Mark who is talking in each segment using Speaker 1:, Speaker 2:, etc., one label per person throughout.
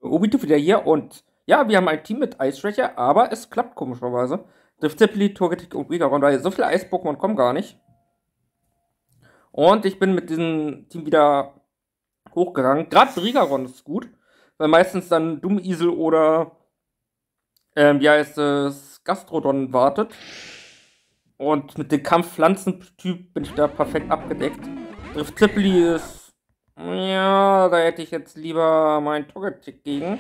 Speaker 1: Obito wieder hier und ja, wir haben ein Team mit Eisschwäche, aber es klappt komischerweise. Driftzepli, Togetic und Rigaron, weil so viele Eis-Pokémon kommen gar nicht. Und ich bin mit diesem Team wieder hochgegangen. Gerade Rigaron ist gut, weil meistens dann Dummisel oder wie heißt es, Gastrodon wartet. Und mit dem Kampfpflanzentyp bin ich da perfekt abgedeckt. Driftzepli ist. Ja, da hätte ich jetzt lieber meinen Togetic gegen.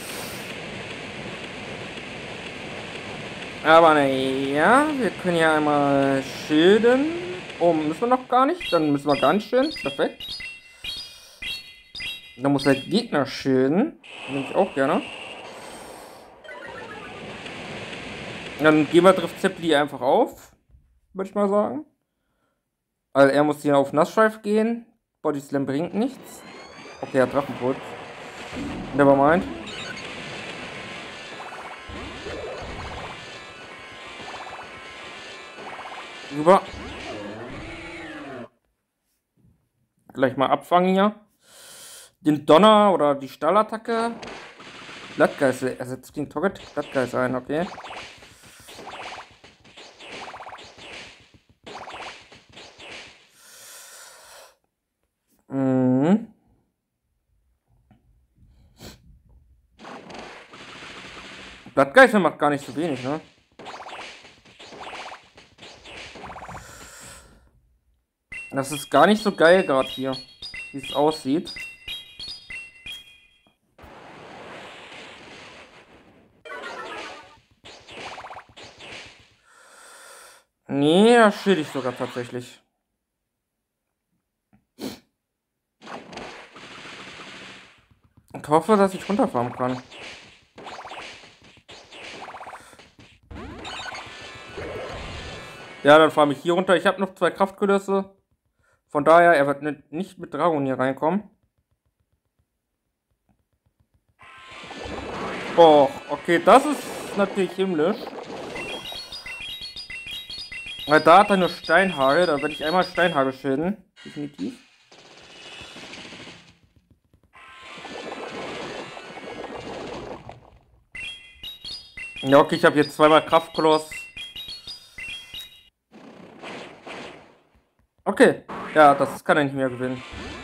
Speaker 1: Aber naja, wir können ja einmal schilden. Oh, müssen wir noch gar nicht? Dann müssen wir gar nicht schilden. Perfekt. Dann muss der Gegner schilden. Nehme ich auch gerne. Dann gehen wir Driftzepli einfach auf. Würde ich mal sagen. Also er muss hier auf Nassschweif gehen. Body Slam bringt nichts. Okay, er hat Drachenboot. Nevermind. Rüber. Gleich mal abfangen hier. Den Donner oder die Stahlattacke. Blattgeist ersetzt den Togetic Blattgeist ein, okay. Blattgeist macht gar nicht so wenig, ne? Das ist gar nicht so geil gerade hier, wie es aussieht. Nee, das schild ich sogar tatsächlich. Ich hoffe, dass ich runterfahren kann. Ja, dann fahre ich hier runter. Ich habe noch 2 Kraftkulisse. Von daher, er wird nicht mit Dragon hier reinkommen. Oh, okay, das ist natürlich himmlisch. Weil da hat er nur Steinhagel. Da werde ich einmal Steinhagel schilden. Definitiv. Ja, okay, ich habe jetzt zweimal Kraftkoloss. Okay, ja, das kann er nicht mehr gewinnen.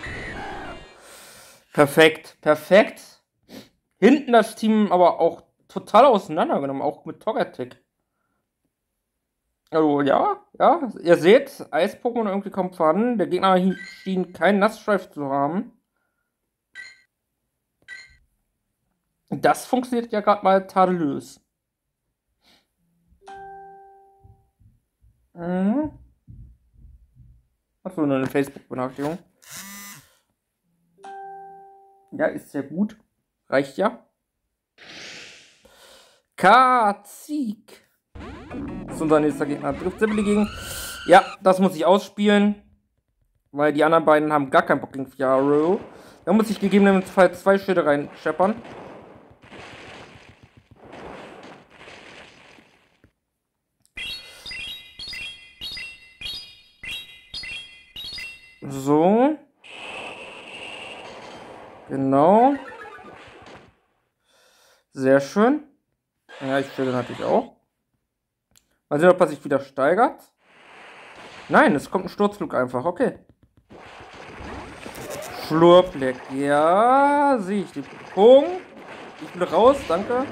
Speaker 1: Perfekt, perfekt. Hinten das Team aber auch total auseinandergenommen, auch mit Togetic. Also, ja, ihr seht, Eis-Pokémon irgendwie kommt voran. Der Gegner schien keinen Nassstreif zu haben. Das funktioniert ja gerade mal tadellos. Achso, nur eine Facebook-Benachrichtigung. Ja, ist sehr gut. Reicht ja. Kazik. Das ist unser nächster Gegner. Driftzepli gegen. Ja, das muss ich ausspielen. Weil die anderen beiden haben gar keinen Bock gegen Fiaro. Da muss ich gegebenenfalls 2 Schilde reinscheppern. So. Genau. Sehr schön. Ja, ich stelle natürlich auch. Mal sehen, ob er sich wieder steigert. Nein, es kommt ein Sturzflug einfach. Okay. Schlurpleck. Ja, sehe ich den Punkt. Ich bin raus, danke.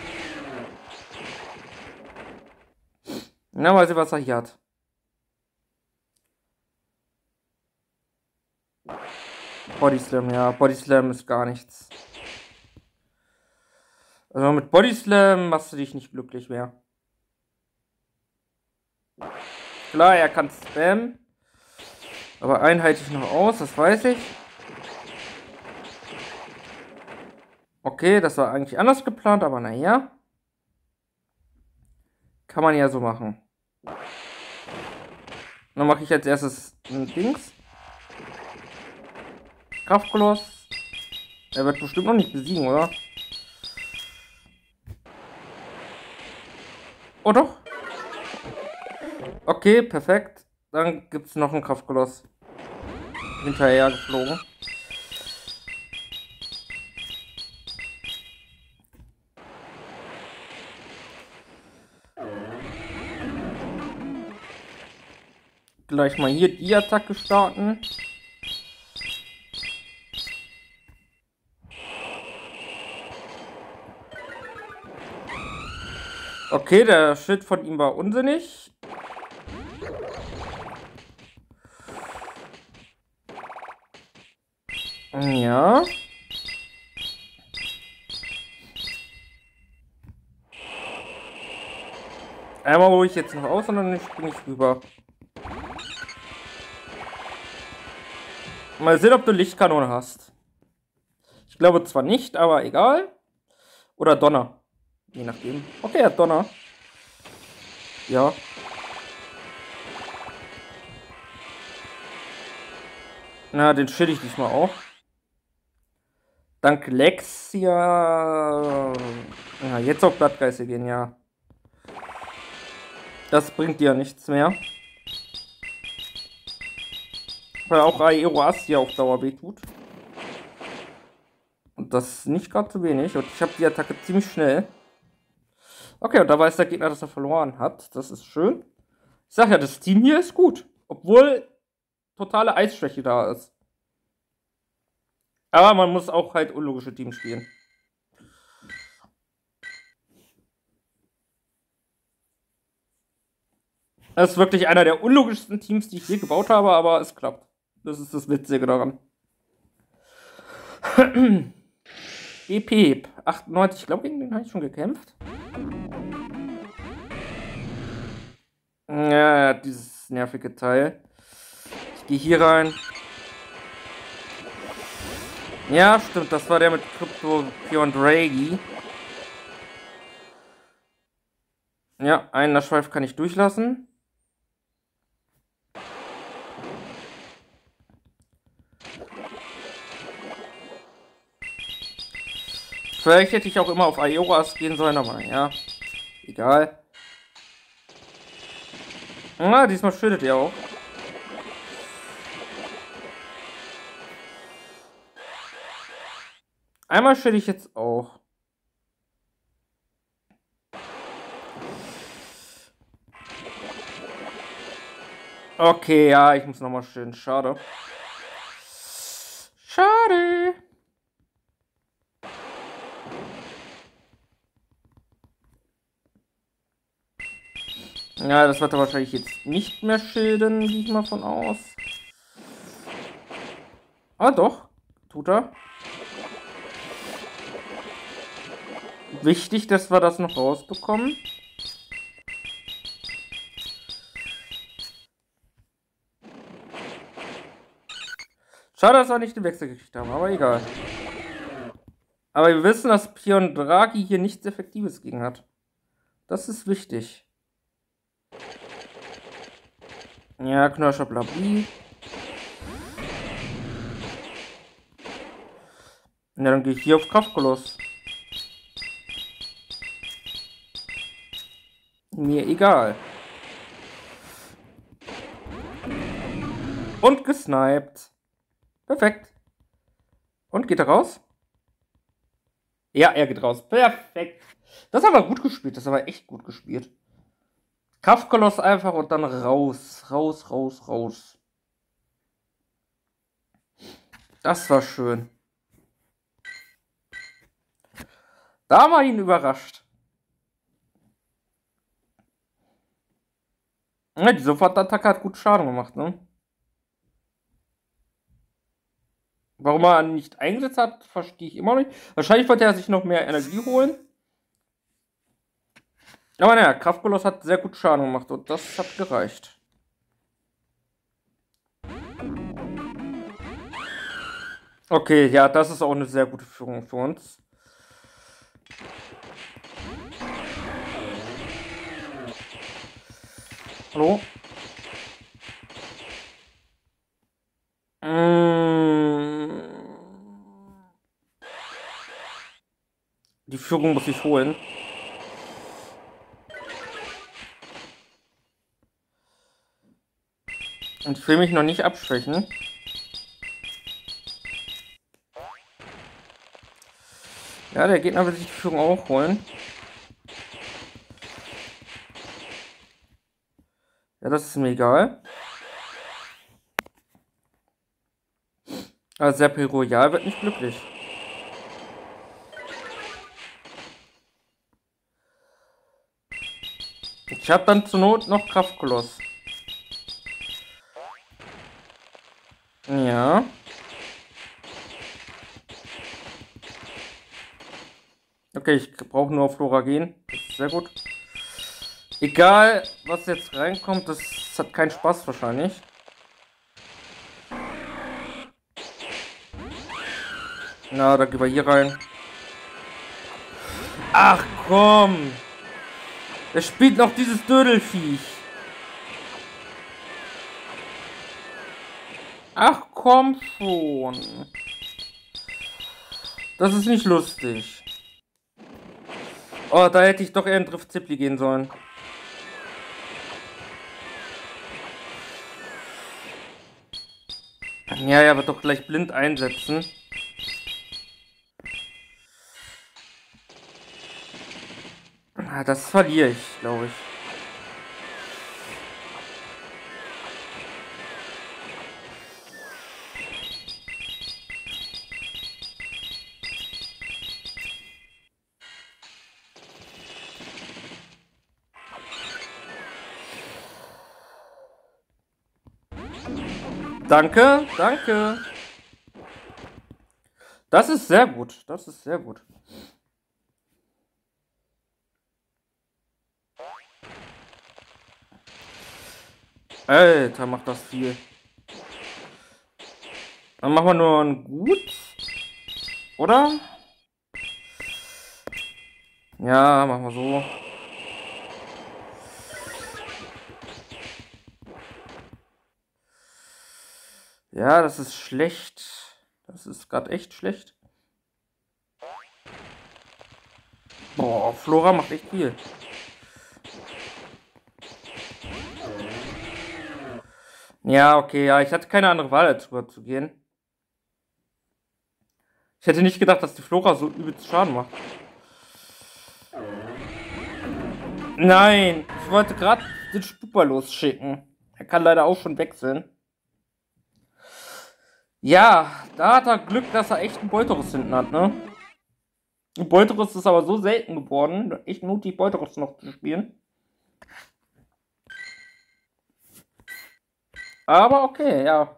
Speaker 1: Na, mal sehen, was er hier hat. Body Slam, ja. Body Slam ist gar nichts. Also mit Body Slam machst du dich nicht glücklich mehr. Klar, er kann spammen. Aber einen halte ich noch aus, das weiß ich. Okay, das war eigentlich anders geplant, aber naja. Kann man ja so machen. Dann mache ich als erstes ein Dings. Kraftkoloss. Er wird bestimmt noch nicht besiegen, oder? Oh doch. Okay, perfekt. Dann gibt es noch einen Kraftkoloss. Hinterher geflogen. gleich mal hier die Attacke starten. Okay, der Schild von ihm war unsinnig. Ja. Einmal hole ich jetzt noch aus und dann springe ich rüber. Mal sehen, ob du Lichtkanone hast. Ich glaube zwar nicht, aber egal. Oder Donner. Je nachdem. Okay, er hat Donner. Ja. Na, den chill ich diesmal auch. Dank Lexia. Ja, jetzt auf Blattgeißel gehen, ja. Das bringt dir ja nichts mehr. Weil auch Aeroastia auf Dauer wehtut. Und das ist nicht gerade zu wenig. Und ich habe die Attacke ziemlich schnell. Okay, und da weiß der Gegner, dass er verloren hat. Das ist schön. Ich sag ja, das Team hier ist gut. Obwohl totale Eisschwäche da ist. Aber man muss auch halt unlogische Teams spielen. Das ist wirklich einer der unlogischsten Teams, die ich je gebaut habe, aber es klappt. Das ist das Witzige daran. EP 98, ich glaube, gegen den habe ich schon gekämpft. Ja, dieses nervige Teil. Ich gehe hier rein. Ja, stimmt, das war der mit Crypto Pion Draghi. Ja, einen Schweif kann ich durchlassen. Vielleicht hätte ich auch immer auf Aeroas gehen sollen, aber ja, egal. Ah, diesmal schüttet er auch. Einmal schütte ich jetzt auch. Okay, ja, ich muss nochmal schön. Schade. Schade. Ja, das wird er wahrscheinlich jetzt nicht mehr schilden, gehe ich mal von aus. Ah, doch. Tut er. Wichtig, dass wir das noch rausbekommen. Schade, dass wir nicht den Wechsel gekriegt haben, aber egal. Aber wir wissen, dass Pion Draghi hier nichts Effektives gegen hat. Das ist wichtig. Ja, Knarscher Blabli. Ja, dann gehe ich hier auf Kraftkoloss. Mir egal. Und gesniped. Perfekt. Und geht er raus? Ja, er geht raus. Perfekt. Das ist aber gut gespielt. Das ist aber echt gut gespielt. Kraftkoloss einfach und dann raus. Raus, raus, raus. Das war schön. Da haben wir ihn überrascht. Ja, die Sofortattacke hat gut Schaden gemacht, ne? Warum er nicht eingesetzt hat, verstehe ich immer noch nicht. Wahrscheinlich wollte er sich noch mehr Energie holen. Aber naja, Kraftkoloss hat sehr gut Schaden gemacht und das hat gereicht. Okay, ja, das ist auch eine sehr gute Führung für uns. Hallo? Die Führung muss ich holen. Und ich will mich noch nicht abschwächen. Ja, der Gegner will sich die Führung auch holen. Ja, das ist mir egal. Also Serpil Royal wird nicht glücklich. Ich habe dann zur Not noch Kraftkoloss. Ja. Okay, ich brauche nur auf Flora gehen. Das ist sehr gut. Egal, was jetzt reinkommt, das hat keinen Spaß wahrscheinlich. Na, da gehen wir hier rein. Ach komm! Es spielt noch dieses Dödelviech. Ach komm schon. Das ist nicht lustig. Oh, da hätte ich doch eher in Driftzipli gehen sollen. Ja, er wird doch gleich blind einsetzen. Das verliere ich, glaube ich. Danke, danke. Das ist sehr gut. Das ist sehr gut. Alter, macht das viel. Dann machen wir nur ein Gut. Oder? Ja, machen wir so. Ja, das ist schlecht. Das ist gerade echt schlecht. Boah, Flora macht echt viel. Ja, okay, ja, ich hatte keine andere Wahl, als rüber zu gehen. Ich hätte nicht gedacht, dass die Flora so übelst Schaden macht. Nein, ich wollte gerade den Stupa losschicken. Er kann leider auch schon wechseln. Ja, da hat er Glück, dass er echt einen Beuterus hinten hat, ne? Ein Beuterus ist aber so selten geworden, echt mutig Beuterus noch zu spielen. Aber okay, ja.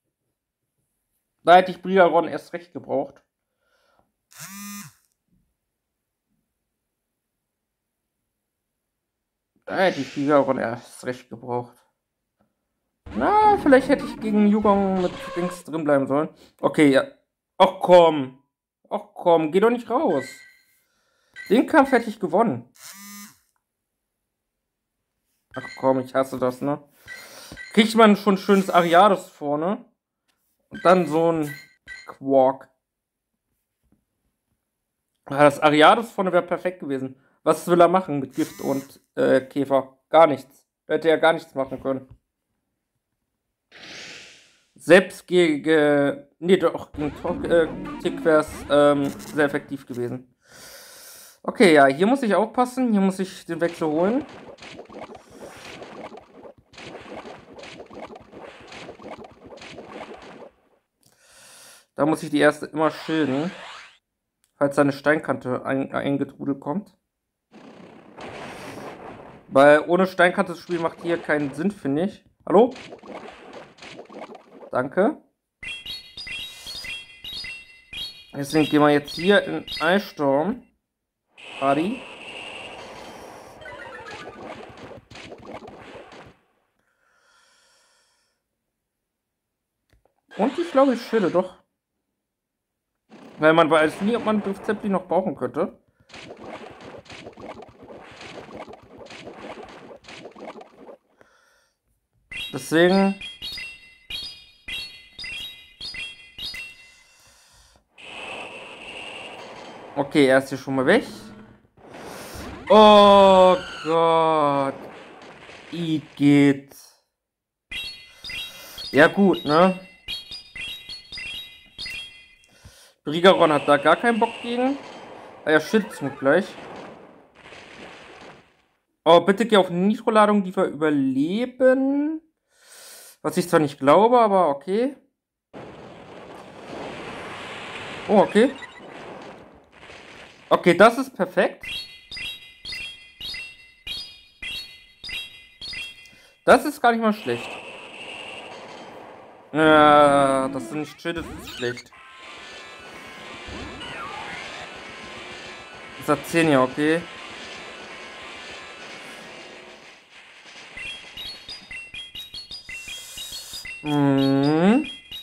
Speaker 1: Da hätte ich Brigaron erst recht gebraucht. Da hätte ich Brigaron erst recht gebraucht. Na, vielleicht hätte ich gegen Yugong mit Dings drin bleiben sollen. Okay, ja. Ach komm. Ach komm, geh doch nicht raus. Den Kampf hätte ich gewonnen. Ach komm, ich hasse das, ne? Kriegt man schon schönes Ariados vorne. Und dann so ein Quark. Ja, das Ariados vorne wäre perfekt gewesen. Was will er machen mit Gift und Käfer? Gar nichts. Hätte er gar nichts machen können. Selbst gegen. Nee, doch, gegen Tick wäre es sehr effektiv gewesen. Okay, ja, hier muss ich aufpassen. Hier muss ich den Wechsel holen. Da muss ich die erste immer schilden. Falls seine Steinkante eingetrudelt kommt. Weil ohne Steinkante das Spiel macht hier keinen Sinn, finde ich. Hallo? Danke. Deswegen gehen wir jetzt hier in Eissturm. Adi. Und ich glaube, ich schilde doch. Weil man weiß nie, ob man Driftzepli noch brauchen könnte. Deswegen. Okay, er ist hier schon mal weg. Oh Gott. Igitt. Ja gut, ne? Brigaron hat da gar keinen Bock gegen. Er schützt mich gleich. Oh, bitte geh auf Nitroladung, die wir überleben. Was ich zwar nicht glaube, aber okay. Oh, okay. Okay, das ist perfekt. Das ist gar nicht mal schlecht. Das sind nicht schön, das ist schlecht. Das hat 10 ja, okay. Mhm.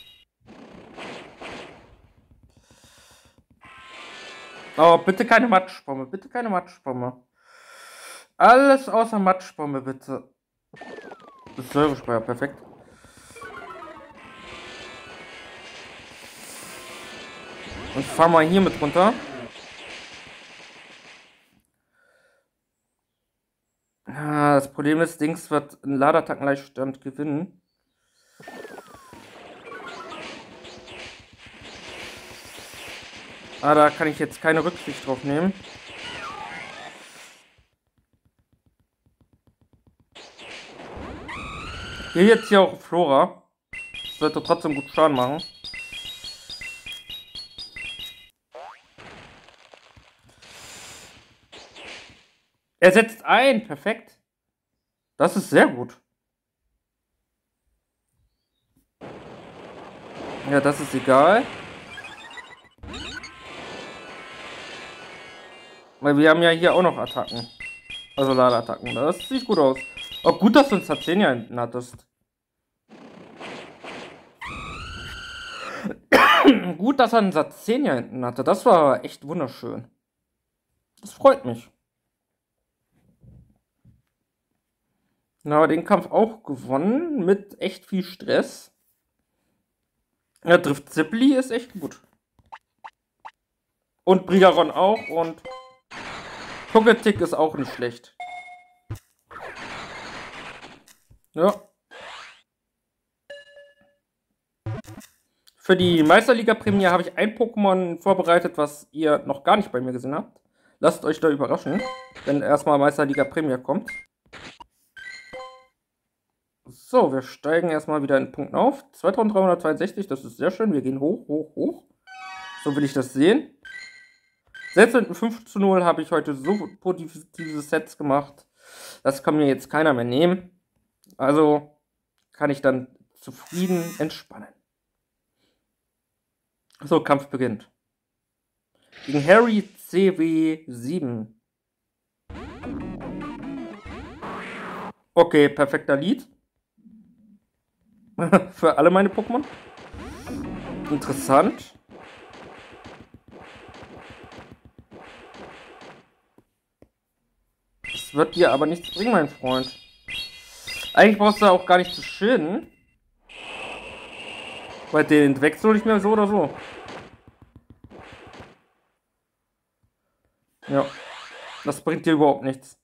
Speaker 1: Oh, bitte keine Matschbombe, bitte keine Matschbombe. Alles außer Matschbombe, bitte. Das ist Säurespeier, perfekt. Und fahr mal hier mit runter. Das Problem ist, Dings wird einen Laderattackenleichtstand gewinnen. Da kann ich jetzt keine Rücksicht drauf nehmen. Hier jetzt hier auch Flora. Das sollte trotzdem gut Schaden machen. Er setzt ein, perfekt. Das ist sehr gut. Ja, das ist egal. Weil wir haben ja hier auch noch Attacken. Also Ladeattacken. Das sieht gut aus. Auch gut, dass du einen Sazenia hinten hattest. Gut, dass er einen Sazenia hinten hatte. Das war echt wunderschön. Das freut mich. Na, den Kampf auch gewonnen. Mit echt viel Stress. Ja, trifft Zippli ist echt gut. Und Brigaron auch. Und Togetic ist auch nicht schlecht. Ja. Für die Meisterliga-Prämie habe ich ein Pokémon vorbereitet, was ihr noch gar nicht bei mir gesehen habt. Lasst euch da überraschen, wenn erstmal Meisterliga-Prämie kommt. So, wir steigen erstmal wieder in Punkten auf. 2362, das ist sehr schön. Wir gehen hoch, hoch, hoch. So will ich das sehen. Selbst mit einem 5:0 habe ich heute so positive Sets gemacht. Das kann mir jetzt keiner mehr nehmen. Also kann ich dann zufrieden entspannen. So, Kampf beginnt. Gegen Harry CW7. Okay, perfekter Lead. Für alle meine Pokémon. Interessant. Das wird dir aber nichts bringen, mein Freund. Eigentlich brauchst du auch gar nicht zu schilden. Weil den wechsel ich mir so oder so. Ja. Das bringt dir überhaupt nichts.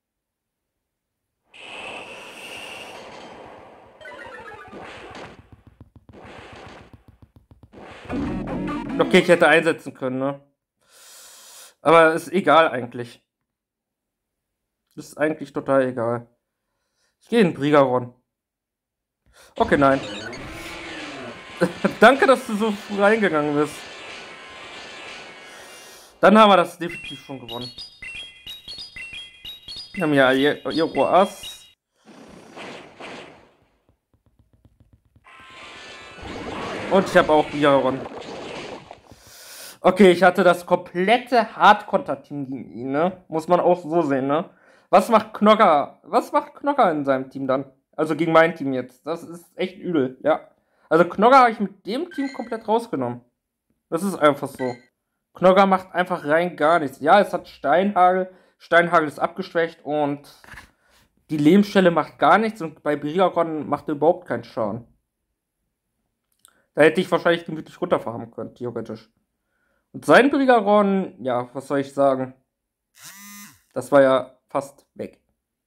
Speaker 1: Okay, ich hätte einsetzen können, ne? Aber ist egal eigentlich. Ist eigentlich total egal. Ich gehe in Brigaron. Okay, nein. Danke, dass du so früh reingegangen bist. Dann haben wir das definitiv schon gewonnen. Wir haben ja Iro Ass. Und ich habe auch Brigaron. Okay, ich hatte das komplette Hardkonter-Team gegen ihn, ne? Muss man auch so sehen, ne? Was macht Knocker? Was macht Knocker in seinem Team dann? Also gegen mein Team jetzt. Das ist echt übel, ja. Also Knocker habe ich mit dem Team komplett rausgenommen. Das ist einfach so. Knocker macht einfach rein gar nichts. Ja, es hat Steinhagel. Steinhagel ist abgeschwächt und die Lehmstelle macht gar nichts und bei Brigaron macht er überhaupt keinen Schaden. Da hätte ich wahrscheinlich gemütlich runterfahren können, theoretisch. Und sein Brigaron, ja, was soll ich sagen? Das war ja fast weg.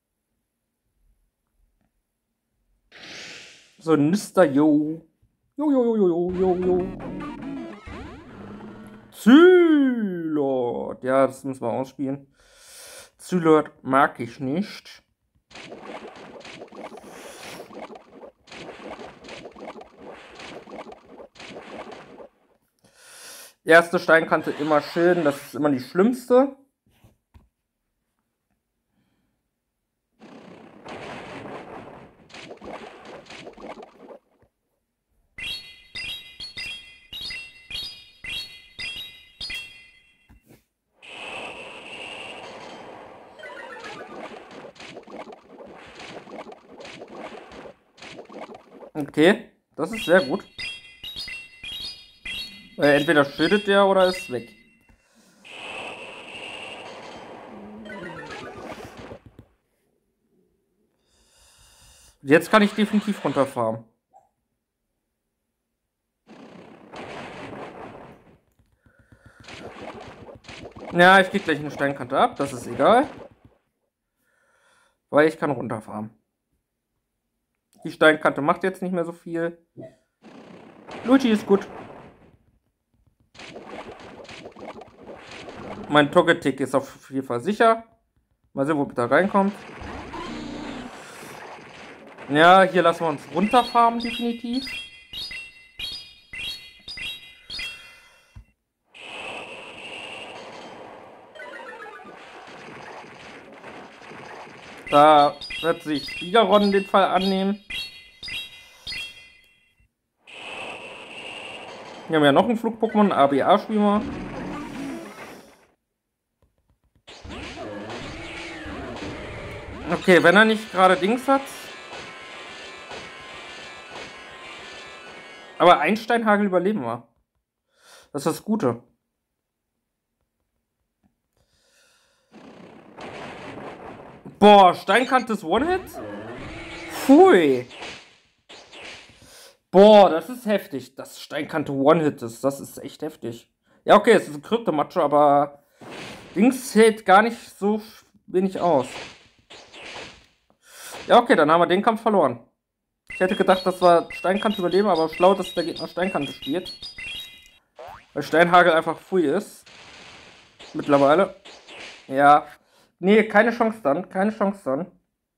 Speaker 1: So, Nister, yo. Jo, jo, jo, jo, jo, jo. Zylord. Ja, das müssen wir ausspielen. Zylord mag ich nicht. Erste Steinkante immer schön, das ist immer die schlimmste. Okay, das ist sehr gut. Entweder schüttet der oder ist weg. Jetzt kann ich definitiv runterfahren. Ja, ich krieg gleich eine Steinkante ab, das ist egal. Weil ich kann runterfahren. Die Steinkante macht jetzt nicht mehr so viel. Luigi ist gut. Mein Togetic ist auf jeden Fall sicher. Mal sehen, wo da reinkommt. Ja, hier lassen wir uns runterfahren, definitiv. Da wird sich Gigaron den Fall annehmen. Hier haben wir ja noch einen Flug-Pokémon, ABA-Schwimmer. Okay, wenn er nicht gerade Dings hat. Aber Einsteinhagel überleben wir. Das ist das Gute. Boah, Steinkante ist One-Hit? Pfui. Boah, das ist heftig, dass Steinkante One-Hit ist. Das ist echt heftig. Ja, okay, es ist ein Kryptomacho, aber Dings hält gar nicht so wenig aus. Ja, okay, dann haben wir den Kampf verloren. Ich hätte gedacht, dass wir Steinkante überleben, aber schlau, dass der Gegner Steinkante spielt. Weil Steinhagel einfach Pfui ist. Mittlerweile. Ja. Nee, keine Chance dann. Keine Chance dann.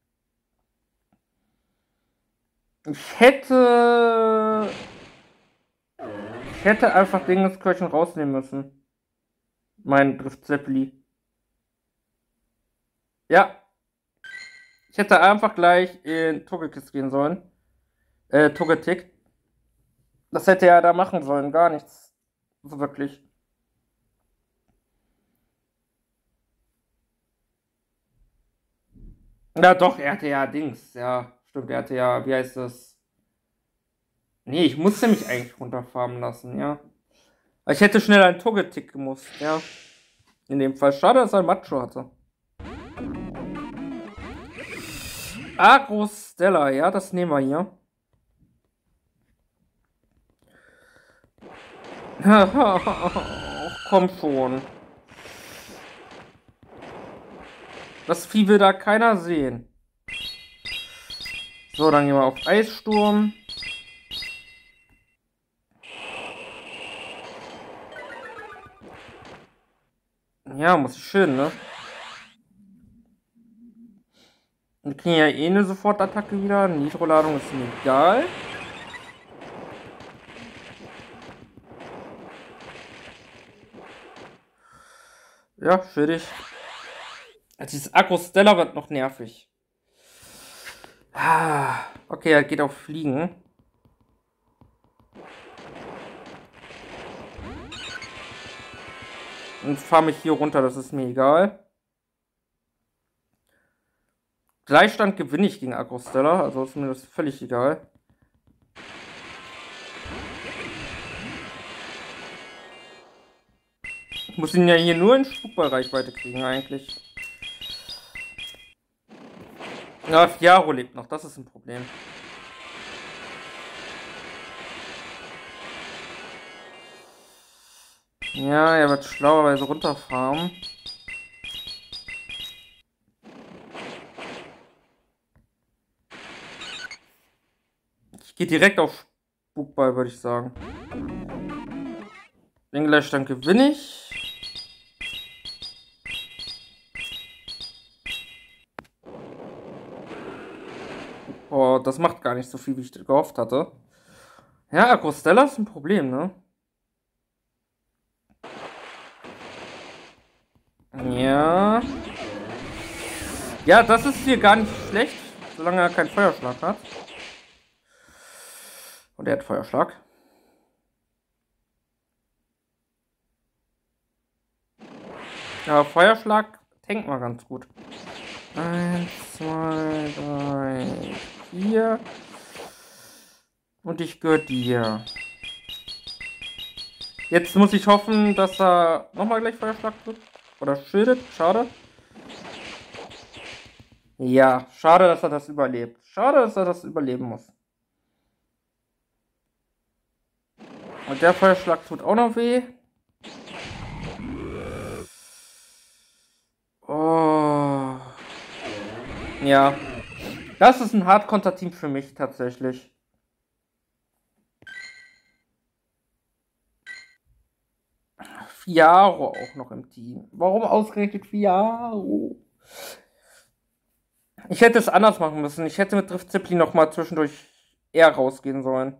Speaker 1: Ich hätte einfach Dingenskirchen rausnehmen müssen. Mein Driftzeppeli. Ja. Ich hätte einfach gleich in Togekiss gehen sollen. Togetic. Das hätte er da machen sollen. Gar nichts. So wirklich. Ja, doch, er hatte ja Dings. Ja, stimmt, er hatte ja, wie heißt das? Nee, ich musste mich eigentlich runterfarmen lassen, ja. Aber ich hätte schnell einen Togetic gemusst, ja. In dem Fall. Schade, dass er ein Macho hatte. Agrostella, ja, das nehmen wir hier. Komm schon. Das Vieh will da keiner sehen. So, dann gehen wir auf Eissturm. Ja, muss ich schön, ne? Wir kriegen ja eh eine Sofortattacke wieder. Nitroladung ist mir egal. Ja, schwierig. Also dieses Agrostella wird noch nervig. Okay, er geht auf Fliegen. Und fahre mich hier runter, das ist mir egal. Gleichstand gewinne ich gegen Agrostella, also ist mir das völlig egal. Ich muss ihn ja hier nur in Spukball-Reichweite kriegen, eigentlich. Ja, Fiaro lebt noch, das ist ein Problem. Ja, er wird schlauerweise runterfarmen. Ich gehe direkt auf Spukball, würde ich sagen. Den Gleichstand gewinne ich. Oh, das macht gar nicht so viel, wie ich gehofft hatte. Ja, Agrostella ist ein Problem, ne? Ja. Ja, das ist hier gar nicht schlecht, solange er keinen Feuerschlag hat. Und er hat Feuerschlag. Ja, Feuerschlag tankt mal ganz gut. 1, 2, 3, 4. Und ich gehöre dir. Jetzt muss ich hoffen, dass er nochmal gleich Feuerschlag drückt. Oder schildet. Schade. Ja, schade, dass er das überlebt. Schade, dass er das überleben muss. Und der Feuerschlag tut auch noch weh. Oh. Ja. Das ist ein Hard-Konter-Team für mich tatsächlich. Fiaro auch noch im Team. Warum ausgerechnet Fiaro? Ich hätte es anders machen müssen. Ich hätte mit Drift Zeppelin noch mal zwischendurch eher rausgehen sollen.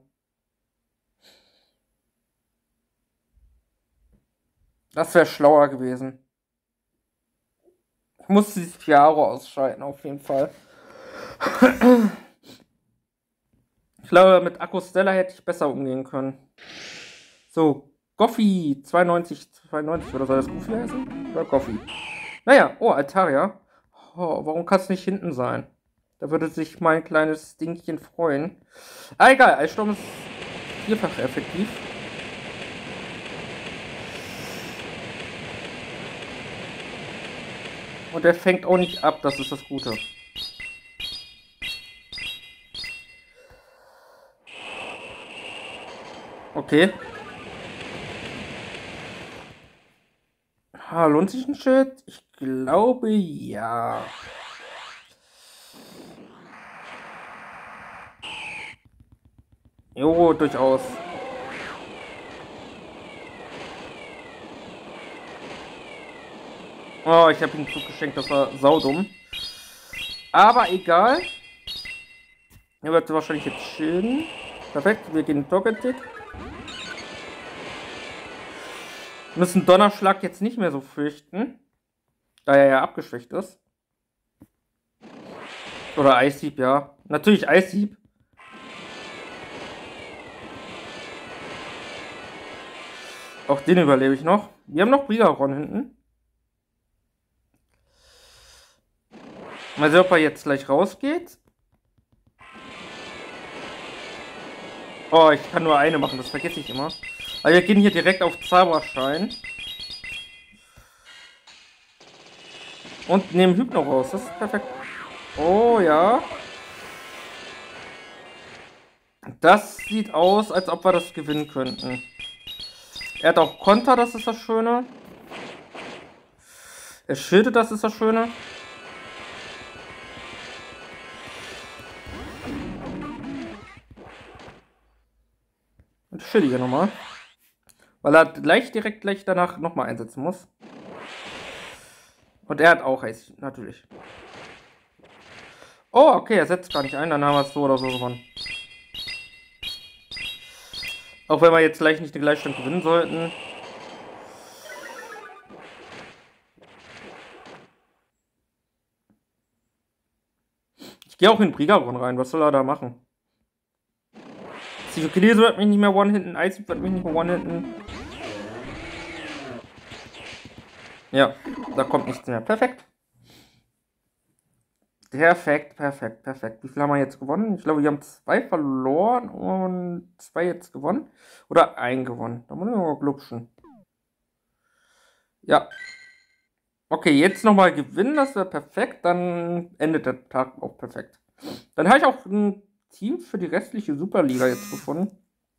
Speaker 1: Das wäre schlauer gewesen. Ich muss dieses Fiaro ausschalten, auf jeden Fall. Ich glaube, mit Akku-Stella hätte ich besser umgehen können. So, Goffi 92 oder soll das Goofy heißen? Oder Goffi? Naja, oh, Altaria. Oh, warum kann es nicht hinten sein? Da würde sich mein kleines Dingchen freuen. Ah, egal, Eissturm ist vierfach effektiv. Und er fängt auch nicht ab, das ist das Gute. Okay. Lohnt sich ein Schild? Ich glaube, ja. Jo, durchaus. Oh, ich habe ihm Zug geschenkt, das war saudumm. Aber egal. Er wird wahrscheinlich jetzt schilden. Perfekt, wir gehen Togetic. Müssen Donnerschlag jetzt nicht mehr so fürchten. Da er ja abgeschwächt ist. Oder Eishieb, ja. Natürlich Eishieb. Auch den überlebe ich noch. Wir haben noch Brigaron hinten. Mal sehen, ob er jetzt gleich rausgeht. Oh, ich kann nur eine machen, das vergesse ich immer. Aber wir gehen hier direkt auf Zauberschein. Und nehmen Hypno raus, das ist perfekt. Oh ja. Das sieht aus, als ob wir das gewinnen könnten. Er hat auch Konter, das ist das Schöne. Er schildet, das ist das Schöne. Und ich schilde hier nochmal. Weil er direkt gleich danach nochmal einsetzen muss. Und er hat auch Eis, natürlich. Oh, okay, er setzt gar nicht ein, dann haben wir es so oder so gewonnen. Auch wenn wir jetzt gleich nicht den Gleichstand gewinnen sollten. Ich gehe auch in Brigaron rein, was soll er da machen? Psychokinese wird mich nicht mehr one-hitten, Eis wird mich nicht mehr one-hitten. Ja, da kommt nichts mehr. Perfekt. Perfekt, perfekt, perfekt. Wie viel haben wir jetzt gewonnen? Ich glaube, wir haben 2 verloren und 2 jetzt gewonnen. Oder 1 gewonnen. Da muss ich mal glupschen. Ja. Okay, jetzt nochmal gewinnen, das wäre perfekt. Dann endet der Tag auch perfekt. Dann habe ich auch ein Team für die restliche Superliga jetzt gefunden.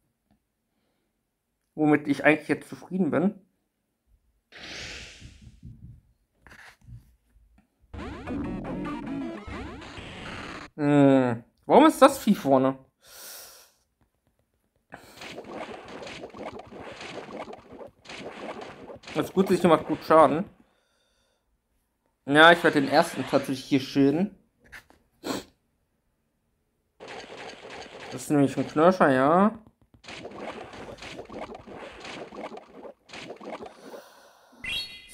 Speaker 1: Womit ich eigentlich jetzt zufrieden bin. Warum ist das Vieh vorne? Das gut sich macht gut Schaden. Ja, ich werde den ersten tatsächlich hier schilden. Das ist nämlich ein Knirscher, ja.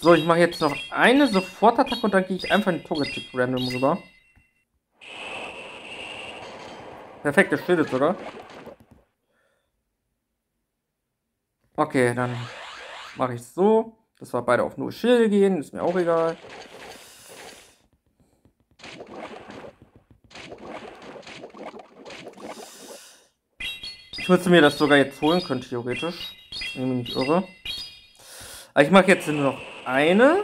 Speaker 1: So, ich mache jetzt noch eine Sofortattacke und dann gehe ich einfach in Togetic random rüber. Perfekt, der schildet sogar. Okay, dann mache ich es so. Dass wir beide auf nur Schilde gehen, ist mir auch egal. Ich müsste mir das sogar jetzt holen können, theoretisch. Wenn ich mich nicht irre. Aber ich mache jetzt nur noch eine.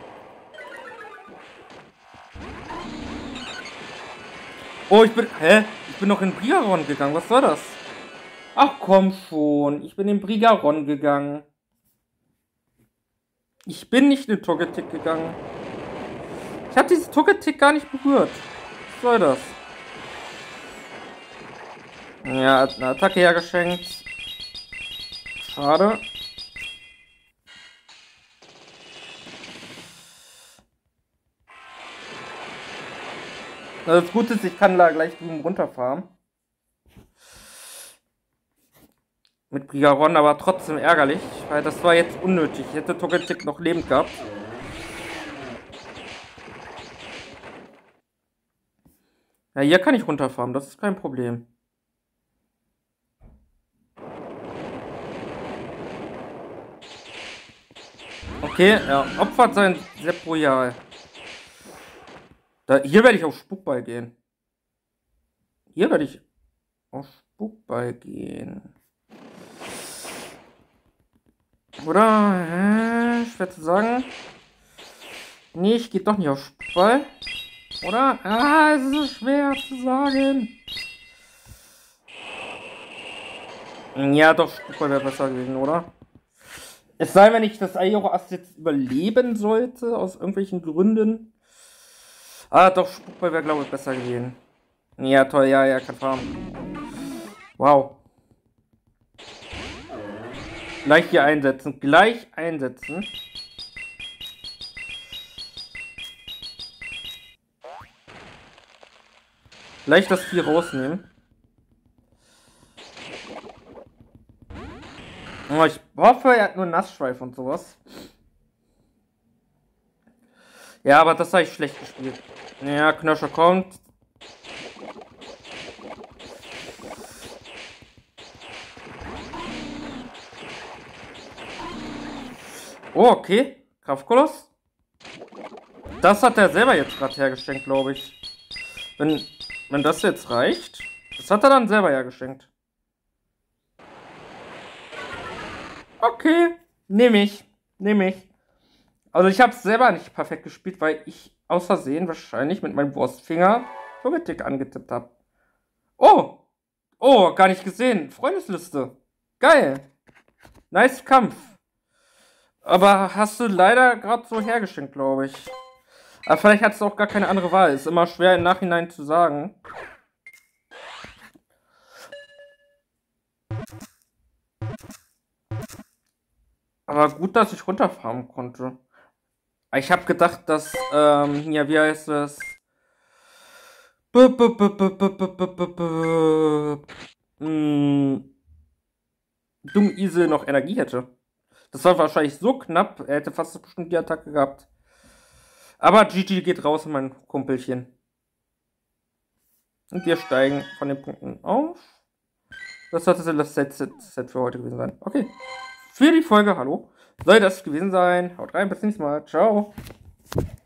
Speaker 1: Oh, ich bin... Hä? Ich bin noch in Brigaron gegangen. Was war das? Ach komm schon. Ich bin in Brigaron gegangen. Ich bin nicht in Togetic gegangen. Ich habe dieses Togetic gar nicht berührt. Was soll das? Ja, hat eine Attacke hergeschenkt. Schade. Also das Gute ist, ich kann da gleich drüben runterfahren. Mit Brigaron, aber trotzdem ärgerlich, weil das war jetzt unnötig. Ich hätte Togetic noch lebend gehabt. Ja, hier kann ich runterfahren, das ist kein Problem. Okay, er opfert sein Sepp Royal. Hier werde ich auf Spukball gehen. Hier werde ich auf Spukball gehen. Oder? Schwer zu sagen. Nee, ich gehe doch nicht auf Spukball. Oder? Ah, es ist so schwer zu sagen. Ja, doch, Spukball wäre besser gewesen, oder? Es sei, wenn ich das Aero-Ast jetzt überleben sollte, aus irgendwelchen Gründen. Ah, doch, Spukball wäre, glaube ich, besser gewesen. Ja, toll, ja, kann farmen. Wow. Gleich hier einsetzen, gleich einsetzen. Gleich das Vieh rausnehmen. Oh, ich hoffe, er hat nur Nassschweif und sowas. Ja, aber das habe ich schlecht gespielt. Ja, Knoscher kommt. Oh, okay. Kraftkoloss. Das hat er selber jetzt gerade hergeschenkt, glaube ich. Wenn das jetzt reicht. Das hat er dann selber hergeschenkt. Okay. Nehme ich. Also ich habe es selber nicht perfekt gespielt, weil ich aus Versehen wahrscheinlich mit meinem Wurstfinger Togetic angetippt habe. Oh! Oh, gar nicht gesehen. Freundesliste. Geil. Nice Kampf. Aber hast du leider gerade so hergeschenkt, glaube ich. Aber vielleicht hat es auch gar keine andere Wahl. Ist immer schwer im Nachhinein zu sagen. Aber gut, dass ich runterfahren konnte. Ich habe gedacht, dass, ja, wie heißt das? Dummisel noch Energie hätte. Das war wahrscheinlich so knapp, er hätte fast bestimmt die Attacke gehabt. Aber GG geht raus, mein Kumpelchen. Und wir steigen von den Punkten auf. Das sollte das Set für heute gewesen sein. Okay. Für die Folge, hallo. Soll das gewesen sein. Haut rein, bis nächstes Mal. Ciao.